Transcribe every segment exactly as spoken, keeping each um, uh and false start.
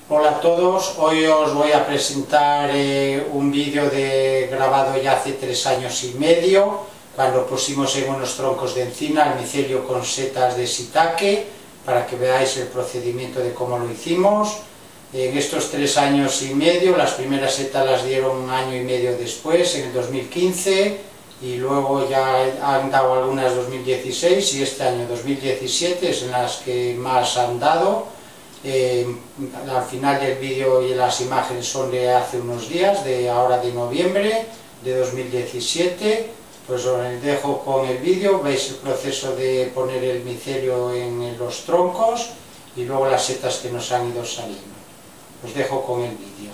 Hola a todos, hoy os voy a presentar eh, un vídeo de, grabado ya hace tres años y medio, cuando pusimos en unos troncos de encina el micelio con setas de shiitake, para que veáis el procedimiento de cómo lo hicimos. En estos tres años y medio, las primeras setas las dieron un año y medio después, en el dos mil quince, y luego ya han dado algunas dos mil dieciséis, y este año dos mil diecisiete es en las que más han dado. Eh, al final del vídeo y las imágenes son de hace unos días, de ahora de noviembre de dos mil diecisiete. Pues os dejo con el vídeo, veis el proceso de poner el micelio en los troncos y luego las setas que nos han ido saliendo. Os dejo con el vídeo.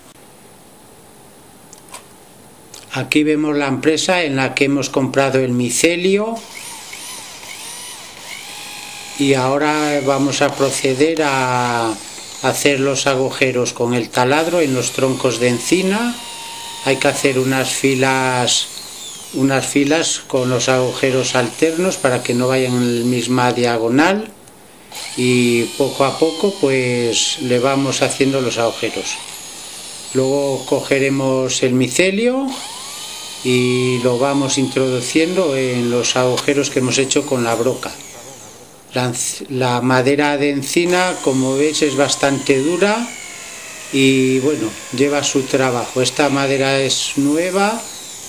Aquí vemos la empresa en la que hemos comprado el micelio. Y ahora vamos a proceder a hacer los agujeros con el taladro en los troncos de encina. Hay que hacer unas filas, unas filas con los agujeros alternos para que no vayan en la misma diagonal, y poco a poco pues le vamos haciendo los agujeros. Luego cogeremos el micelio y lo vamos introduciendo en los agujeros que hemos hecho con la broca. La, la madera de encina, como veis, es bastante dura y bueno, lleva su trabajo. Esta madera es nueva.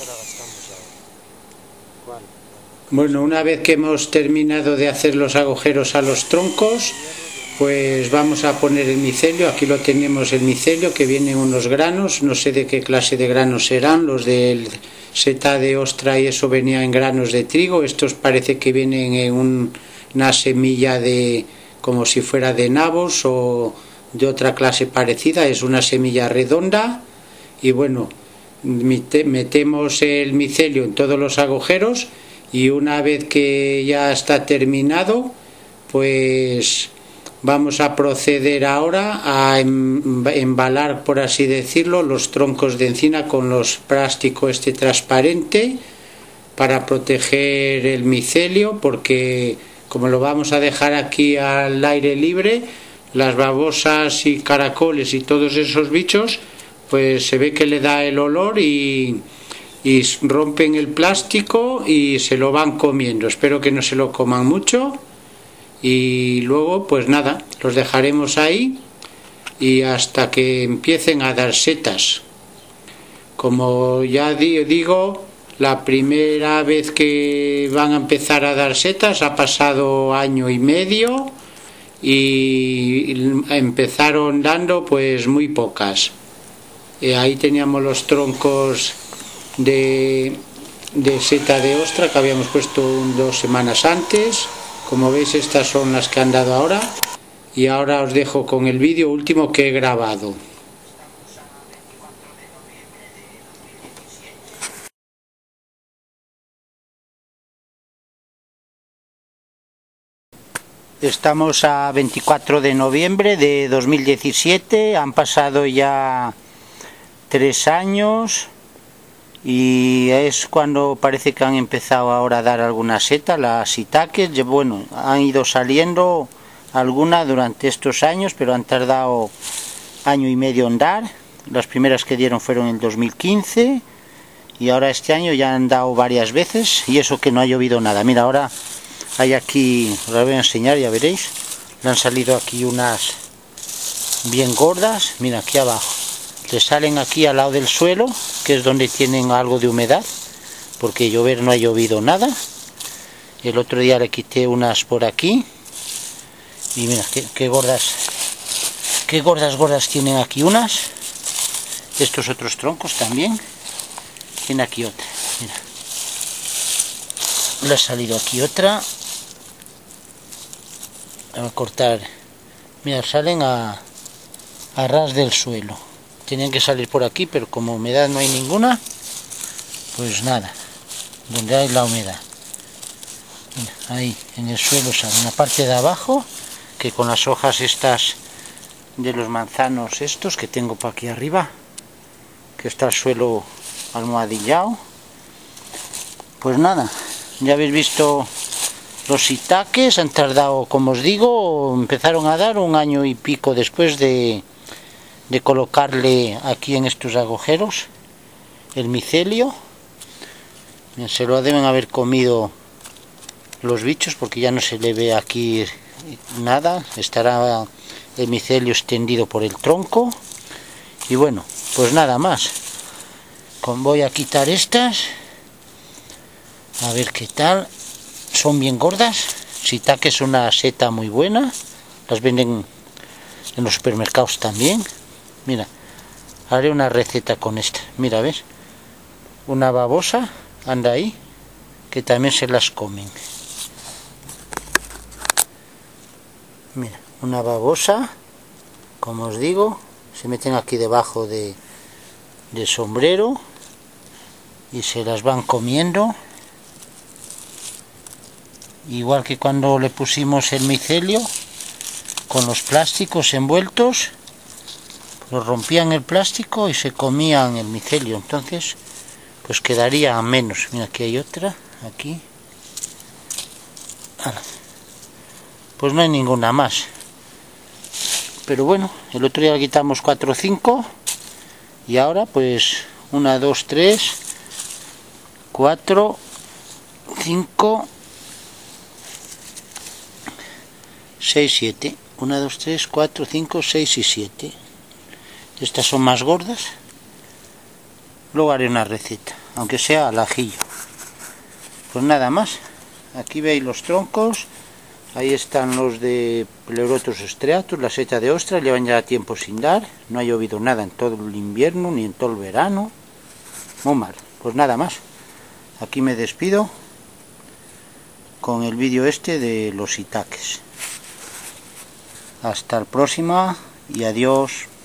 Bueno, una vez que hemos terminado de hacer los agujeros a los troncos, pues vamos a poner el micelio. Aquí lo tenemos, el micelio, que viene en unos granos, no sé de qué clase de granos serán, los del seta de ostra y eso venía en granos de trigo. Estos parece que vienen en un una semilla de, como si fuera de nabos o de otra clase parecida, es una semilla redonda. Y bueno, metemos el micelio en todos los agujeros y una vez que ya está terminado, pues vamos a proceder ahora a embalar, por así decirlo, los troncos de encina con los plástico este transparente para proteger el micelio, porque como lo vamos a dejar aquí al aire libre, las babosas y caracoles y todos esos bichos, pues se ve que le da el olor y, y rompen el plástico y se lo van comiendo. Espero que no se lo coman mucho. Y luego pues nada, los dejaremos ahí y hasta que empiecen a dar setas. Como ya digo, la primera vez que van a empezar a dar setas ha pasado año y medio y empezaron dando pues muy pocas. Y ahí teníamos los troncos de, de seta de ostra que habíamos puesto dos semanas antes. Como veis, estas son las que han dado ahora. Y ahora os dejo con el vídeo último que he grabado. Estamos a veinticuatro de noviembre de dos mil diecisiete, han pasado ya tres años y es cuando parece que han empezado ahora a dar algunas setas, las shiitakes. Bueno, han ido saliendo algunas durante estos años, pero han tardado año y medio en dar. Las primeras que dieron fueron en el dos mil quince y ahora este año ya han dado varias veces, y eso que no ha llovido nada. Mira, ahora hay aquí, os las voy a enseñar, ya veréis, le han salido aquí unas bien gordas. Mira, aquí abajo, le salen aquí al lado del suelo, que es donde tienen algo de humedad, porque llover no ha llovido nada. El otro día le quité unas por aquí, y mira, qué, qué gordas, qué gordas gordas tienen aquí unas. Estos otros troncos también, tiene aquí otra, mira, le ha salido aquí otra. A cortar, mira, salen a, a ras del suelo. Tenían que salir por aquí, pero como humedad no hay ninguna, pues nada, donde hay la humedad. Mira, ahí en el suelo sale una parte de abajo, que con las hojas estas de los manzanos estos que tengo por aquí arriba, que está el suelo almohadillado, pues nada, ya habéis visto. Los shiitakes han tardado, como os digo, empezaron a dar un año y pico después de, de colocarle aquí en estos agujeros el micelio. Se lo deben haber comido los bichos porque ya no se le ve aquí nada, estará el micelio extendido por el tronco. Y bueno, pues nada más. Voy a quitar estas, a ver qué tal. Son bien gordas. Shiitake es una seta muy buena, las venden en los supermercados también. Mira, haré una receta con esta. Mira, ¿ves? Una babosa anda ahí, que también se las comen. Mira, una babosa, como os digo, se meten aquí debajo de, del sombrero y se las van comiendo. Igual que cuando le pusimos el micelio, con los plásticos envueltos, lo rompían el plástico y se comían el micelio. Entonces, pues quedaría menos. Mira, aquí hay otra, aquí. Pues no hay ninguna más. Pero bueno, el otro día le quitamos cuatro o cinco. Y ahora pues una, dos, tres, cuatro, cinco, seis, siete. una, dos, tres, cuatro, cinco, seis y siete. Estas son más gordas. Luego haré una receta, aunque sea al ajillo. Pues nada más. Aquí veis los troncos. Ahí están los de Pleurotus striatus, la seta de ostra. Llevan ya tiempo sin dar. No ha llovido nada en todo el invierno ni en todo el verano. Muy mal. Pues nada más. Aquí me despido con el vídeo este de los shiitakes. Hasta el próximo y adiós.